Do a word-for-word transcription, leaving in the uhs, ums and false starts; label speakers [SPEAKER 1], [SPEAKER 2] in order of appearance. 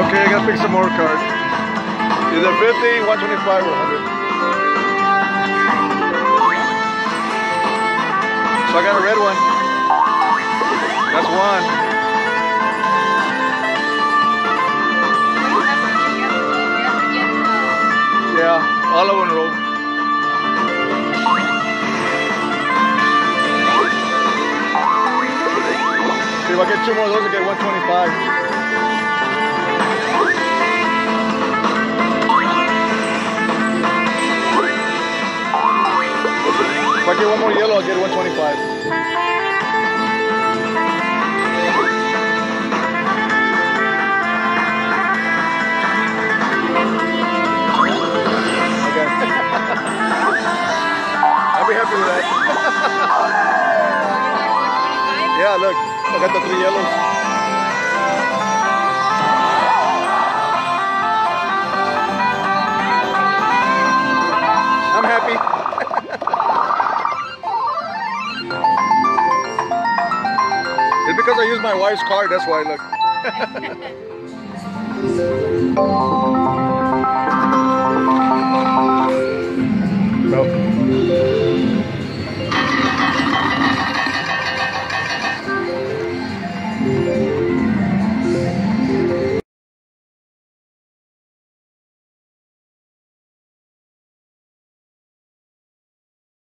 [SPEAKER 1] Okay, I gotta pick some more cards. Either fifty, one twenty-five, or one hundred. So I got a red one. That's one. Yeah, all of them roll. See, if I get two more of those, I get one twenty-five. If I get one more yellow, I'll get one twenty-five. Okay. I'll be happy with that. Yeah, look, I got the three yellows. I'm happy. It's because I use my wife's card, that's why, look.